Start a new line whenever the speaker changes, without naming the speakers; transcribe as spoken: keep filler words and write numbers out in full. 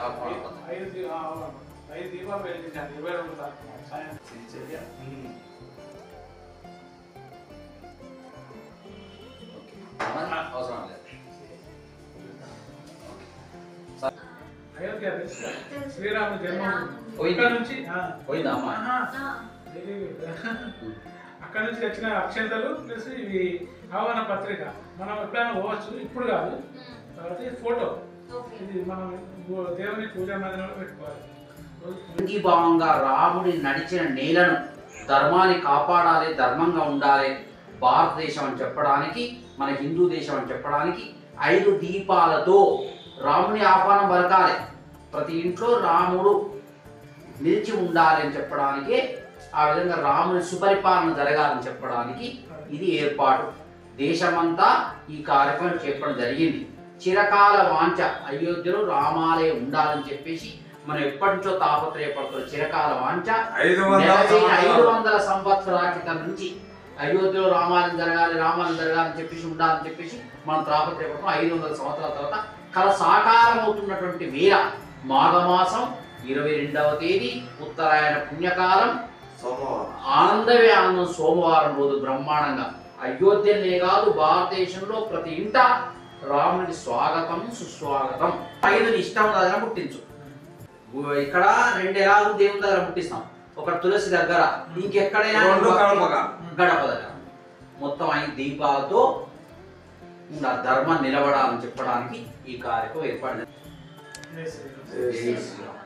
ఐదు ఐదు దీపాలు వెలిగించాను ఇరవై రెండు
అవసరం లేదు.
అయోధ్య శ్రీరామ జన్మ నుంచి
పోయిందా అమ్మా?
అక్కడ నుంచి వచ్చిన అక్షంతలు ప్లస్ ఇవి ఆహ్వాన పత్రిక. మనం ఎప్పుడైనా పోవచ్చు, ఇప్పుడు కాదు. తర్వాత ఫోటో ఇది మనం దేవుని పూజా మందిరంలో పెట్టుకోవాలి.
అంగీభావంగా రాముడి నడిచిన నేలను ధర్మాన్ని కాపాడాలి, ధర్మంగా ఉండాలి భారతదేశం అని చెప్పడానికి, మన హిందూ దేశం అని చెప్పడానికి ఐదు దీపాలతో రాముని ఆహ్వానం పలకాలి. ప్రతి ఇంట్లో రాముడు నిలిచి ఉండాలి అని చెప్పడానికి, ఆ విధంగా రాముని సుపరిపాలన జరగాలని చెప్పడానికి ఇది ఏర్పాటు. దేశమంతా ఈ కార్యక్రమం చెప్పడం జరిగింది. చిరకాల వాంఛ అయోధ్యలో రామాలయం ఉండాలని చెప్పేసి మనం ఎప్పటి నుంచో తాపత్రయపడుతున్న చిరకాల వాంఛ ఐదు వందల సంవత్సరాల క్రితం నుంచి అయోధ్యలో రామాలయం జరగాలి రామాలయం జరగాలని చెప్పేసి ఉండాలని చెప్పేసి మనం తాపత్రయపడుతున్నాం. ఐదు వందల సంవత్సరాల తర్వాత కల సాకారం అవుతున్నటువంటి వేళ మాఘమాసం ఇరవై రెండవ తేదీ ఉత్తరాయణ పుణ్యకాలం సోమవారం, ఆనందవే ఆనందం సోమవారం రోజు బ్రహ్మాండంగా అయోధ్యనే కాదు భారతదేశంలో ప్రతి ఇంట రామునికి స్వాగతం సుస్వాగతం. ఐదుని ఇష్టం దగ్గర పుట్టించు. ఇక్కడ రెండు ఎలాగో దేవుని దగ్గర పుట్టిస్తాం, ఒక తులసి దగ్గర, ఇంకెక్కడైనా గడప దగ్గర. మొత్తం ఐదు దీపాలతో ధర్మం నిలబడాలని చెప్పడానికి ఈ కార్యక్రమం ఏర్పడింది.